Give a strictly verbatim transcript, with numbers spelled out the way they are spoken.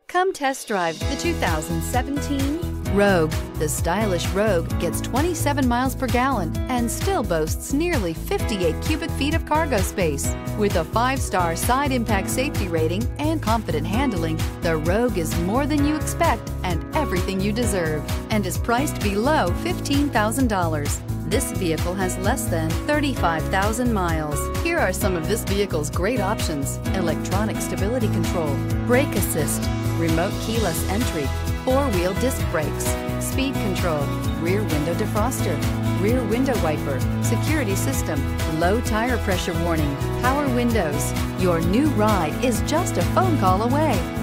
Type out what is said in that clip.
Come test drive the two thousand seventeen Rogue. The stylish Rogue gets twenty-seven miles per gallon and still boasts nearly fifty-eight cubic feet of cargo space. With a five-star side impact safety rating and confident handling, the Rogue is more than you expect and everything you deserve, and is priced below fifteen thousand dollars. This vehicle has less than thirty-five thousand miles. Here are some of this vehicle's great options: electronic stability control, brake assist, remote keyless entry, four-wheel disc brakes, speed control, rear window defroster, rear window wiper, security system, low tire pressure warning, power windows. Your new ride is just a phone call away.